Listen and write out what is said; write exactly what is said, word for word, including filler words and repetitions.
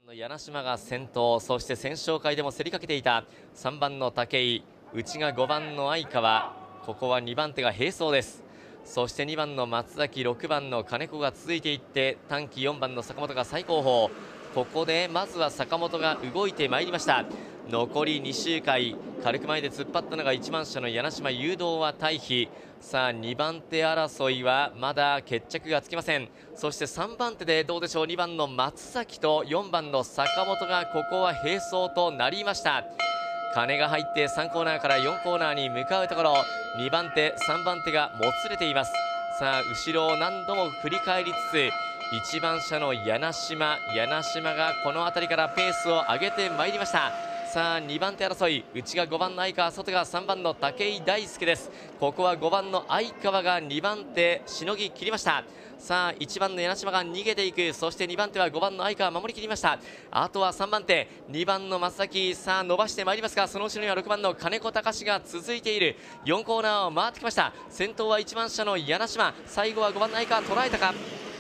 柳島が先頭、そして選手紹介でも競りかけていたさんばんの武井、内がごばんの相川、ここはにばん手が並走です。そしてにばんの松崎、ろくばんの金子が続いていって、短期よんばんの坂本が最後方。ここでまずは坂本が動いてまいりました。残りに周回、軽く前で突っ張ったのがいちばん車の柳島、誘導は回避。さあにばん手争いはまだ決着がつきません。そしてさんばん手でどうでしょう、にばんの松崎とよんばんの坂本がここは並走となりました。金が入ってさんコーナーからよんコーナーに向かうところ、にばん手さんばん手がもつれています。さあ後ろを何度も振り返りつつ、いちばん車の柳島柳島がこの辺りからペースを上げてまいりました。さあにばん手争い、内がごばんの相川、外がさんばんの武井大輔です。ここはごばんの相川がにばん手しのぎ切りました。さあいちばんの柳島が逃げていく。そしてにばん手はごばんの相川守り切りました。あとはさんばん手にばんの松崎、さあ伸ばしてまいりますが、その後ろにはろくばんの金子隆が続いている。よんコーナーを回ってきました。先頭はいちばん車の柳島、最後はごばんの相川捉えたか。